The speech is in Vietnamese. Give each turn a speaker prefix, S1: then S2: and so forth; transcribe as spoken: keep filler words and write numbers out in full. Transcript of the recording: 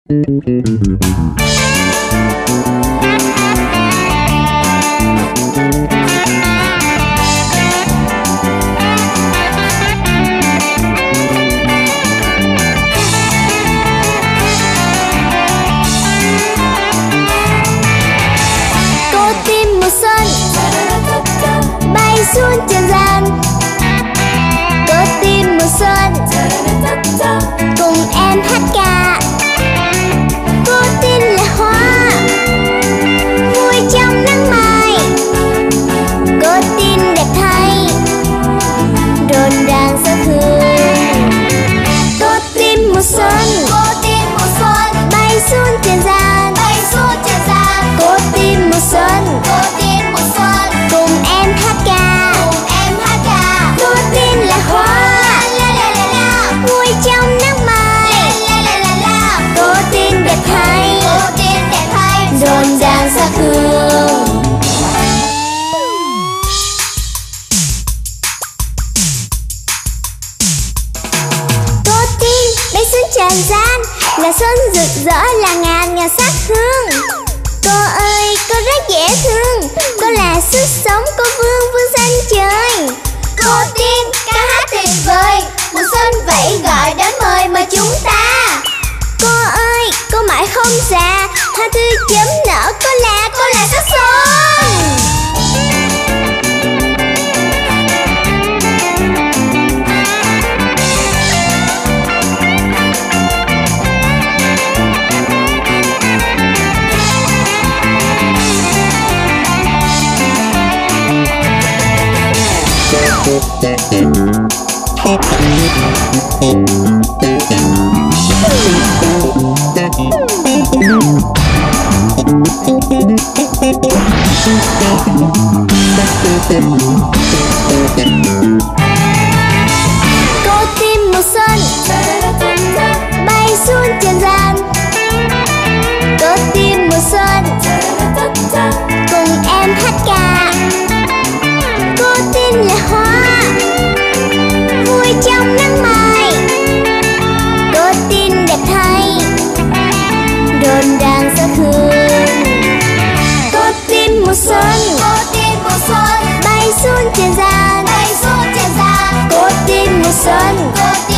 S1: Xuân tràn gian, cô tim mùa xuân cùng em hát ca. Cô tin là hoa vui trong nắng mai, cô tin đẹp thay rộn ràng sao thương. Cô tim mùa xuân, cô tim mùa xuân bay xuân tràn gian, bay xuân tràn gian. Cô tim mùa xuân, cô tim mùa xuân cùng em hát ca. Rộn ràng xa thương. Cô tin đây xuân tràn gian là xuân rực rỡ là ngàn ngàn sắc hương. Cô ơi cô rất dễ thương, cô là sức sống, cô vương vương xanh trời. Cô tin ca hát tuyệt vời, mùa xuân vẫy gọi đến mời mời chúng ta. Cô ơi cô mãi không già, hoa tươi chớm nở, cô là cô là sắc xuân. Cô tim mùa xuân bay xuân tràn gian, cô tim mùa xuân cùng em hát ca. Cô tin là hoa vui trong nắng mai, cô tin đẹp thay rộn ràng sao thương. Cô tim mùa xuân, cô tim mùa xuân bay xuân tràn gian, bay xuân tràn gian. Cô tim mùa xuân, cô tim